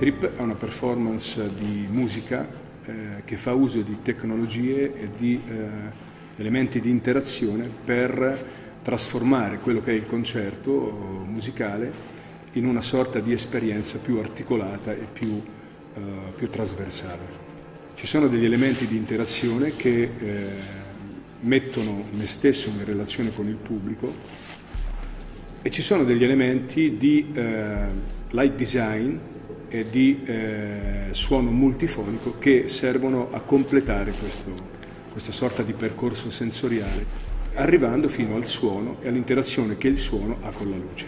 Trip è una performance di musica che fa uso di tecnologie e di elementi di interazione per trasformare quello che è il concerto musicale in una sorta di esperienza più articolata e più trasversale. Ci sono degli elementi di interazione che mettono me stesso in relazione con il pubblico e ci sono degli elementi di light design e di suono multifonico che servono a completare questa sorta di percorso sensoriale, arrivando fino al suono e all'interazione che il suono ha con la luce.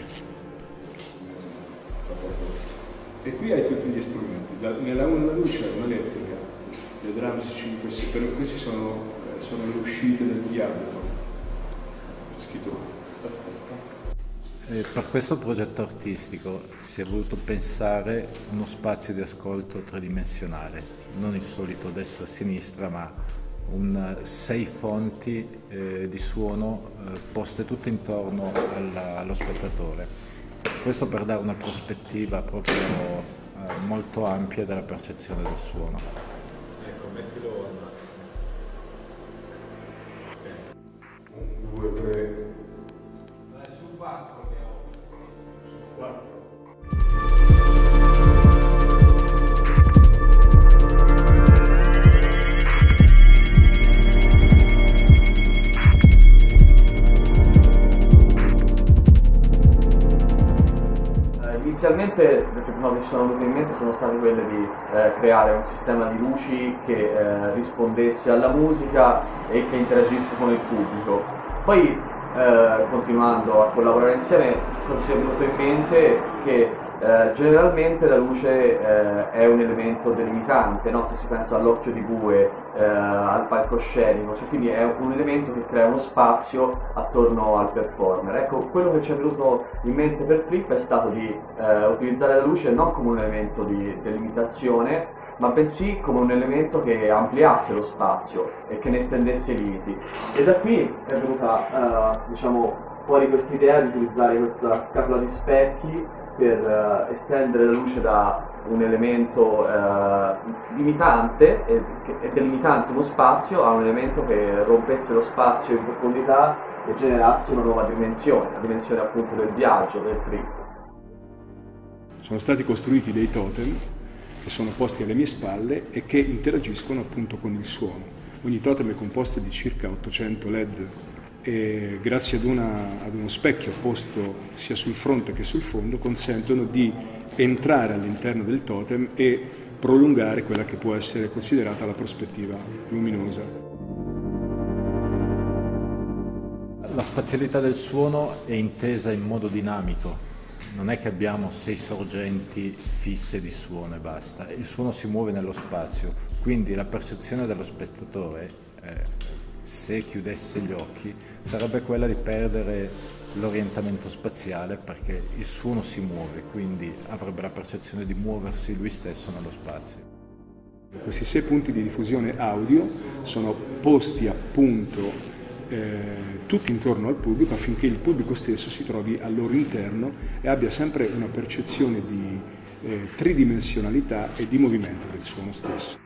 E qui hai tutti gli strumenti. Nella luce è un'elettrica, le drums 5, però questi sono le uscite del diametro. C'è scritto. Per questo progetto artistico si è voluto pensare uno spazio di ascolto tridimensionale, non il solito destra-sinistra, ma 6 fonti di suono poste tutte intorno allo spettatore. Questo per dare una prospettiva proprio molto ampia della percezione del suono. Ecco, mettilo al massimo. 1, 2, 3. Su 4. Su 4. Inizialmente le prime cose che ci sono venute in mente sono state quelle di creare un sistema di luci che rispondesse alla musica e che interagisse con il pubblico. Poi continuando a collaborare insieme ci è venuto in mente che generalmente la luce è un elemento delimitante, no? Se si pensa all'occhio di bue, al palcoscenico, cioè quindi è un elemento che crea uno spazio attorno al performer. Ecco, quello che ci è venuto in mente per Trip è stato di utilizzare la luce non come un elemento di delimitazione, ma bensì come un elemento che ampliasse lo spazio e che ne estendesse i limiti. E da qui è venuta fuori questa idea di utilizzare questa scatola di specchi per estendere la luce da un elemento limitante e delimitante uno spazio a un elemento che rompesse lo spazio in profondità e generasse una nuova dimensione, la dimensione appunto del viaggio, del trip. Sono stati costruiti dei totem che sono posti alle mie spalle e che interagiscono appunto con il suono. Ogni totem è composto di circa 800 LED e grazie ad uno specchio posto sia sul fronte che sul fondo consentono di entrare all'interno del totem e prolungare quella che può essere considerata la prospettiva luminosa. La spazialità del suono è intesa in modo dinamico. Non è che abbiamo 6 sorgenti fisse di suono e basta, il suono si muove nello spazio, quindi la percezione dello spettatore, se chiudesse gli occhi, sarebbe quella di perdere l'orientamento spaziale perché il suono si muove, quindi avrebbe la percezione di muoversi lui stesso nello spazio. Questi 6 punti di diffusione audio sono posti appunto tutti intorno al pubblico affinché il pubblico stesso si trovi al loro interno e abbia sempre una percezione di tridimensionalità e di movimento del suono stesso.